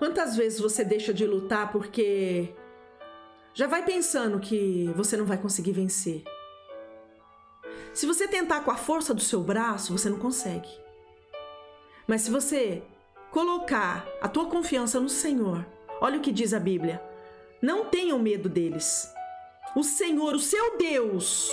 Quantas vezes você deixa de lutar porque já vai pensando que você não vai conseguir vencer? Se você tentar com a força do seu braço, você não consegue. Mas se você colocar a tua confiança no Senhor, olha o que diz a Bíblia: não tenham medo deles. O Senhor, o seu Deus,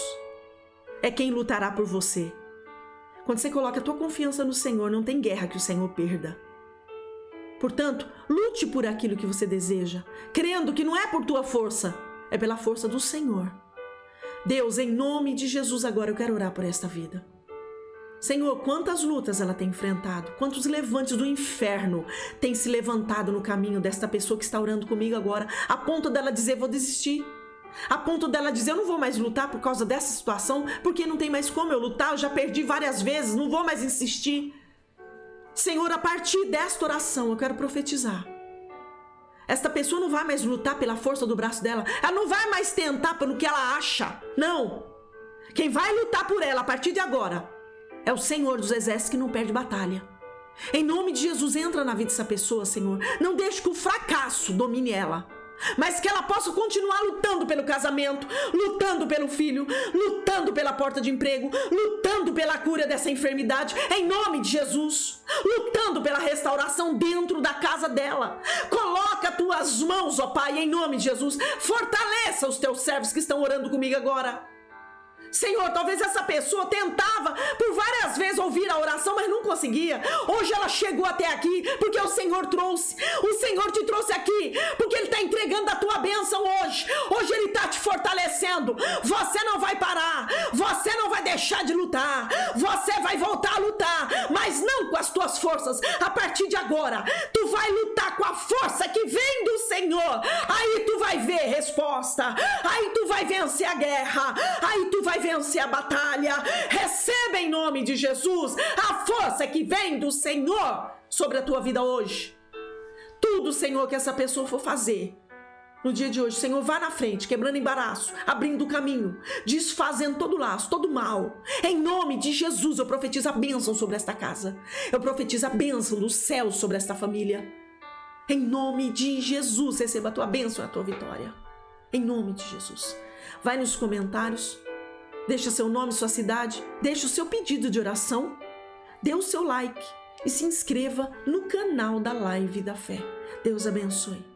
é quem lutará por você. Quando você coloca a tua confiança no Senhor, não tem guerra que o Senhor perda. Portanto, lute por aquilo que você deseja, crendo que não é por tua força, é pela força do Senhor. Deus, em nome de Jesus, agora eu quero orar por esta vida. Senhor, quantas lutas ela tem enfrentado, quantos levantes do inferno têm se levantado no caminho desta pessoa que está orando comigo agora, a ponto dela dizer: vou desistir. A ponto dela dizer: eu não vou mais lutar por causa dessa situação, porque não tem mais como eu lutar, eu já perdi várias vezes, não vou mais insistir. Senhor, a partir desta oração eu quero profetizar. Esta pessoa não vai mais lutar pela força do braço dela, ela não vai mais tentar pelo que ela acha, não. Quem vai lutar por ela a partir de agora é o Senhor dos Exércitos, que não perde batalha. Em nome de Jesus, entra na vida dessa pessoa, Senhor. Não deixe que o fracasso domine ela, mas que ela possa continuar lutando pelo casamento, lutando pelo filho, lutando pela porta de emprego, lutando pela cura dessa enfermidade, em nome de Jesus, lutando pela restauração dentro da casa dela. Coloca as tuas mãos, ó Pai, em nome de Jesus. Fortaleça os teus servos que estão orando comigo agora. Senhor, talvez essa pessoa tentava por várias vezes ouvir a oração, mas não conseguia. Hoje ela chegou até aqui porque o Senhor trouxe. O Senhor te trouxe aqui porque Ele está entregando a tua bênção hoje. Hoje Ele está te fortalecendo. Você não vai parar. Você não vai deixar de lutar. Você vai voltar a lutar, mas não com as tuas forças. A partir de agora, tu vai lutar com a força que vem do Senhor. Aí tu vai ver resposta. Aí tu vai vencer a guerra. Aí tu vai vencer a batalha. Receba em nome de Jesus a força que vem do Senhor sobre a tua vida hoje. Tudo, Senhor, que essa pessoa for fazer no dia de hoje, Senhor, vá na frente, quebrando embaraço, abrindo o caminho, desfazendo todo laço, todo mal. Em nome de Jesus, eu profetizo a bênção sobre esta casa. Eu profetizo a bênção do céu sobre esta família. Em nome de Jesus, receba a tua bênção e a tua vitória. Em nome de Jesus. Vai nos comentários, deixa seu nome, sua cidade, deixa o seu pedido de oração, dê o seu like e se inscreva no canal da Live da Fé. Deus abençoe.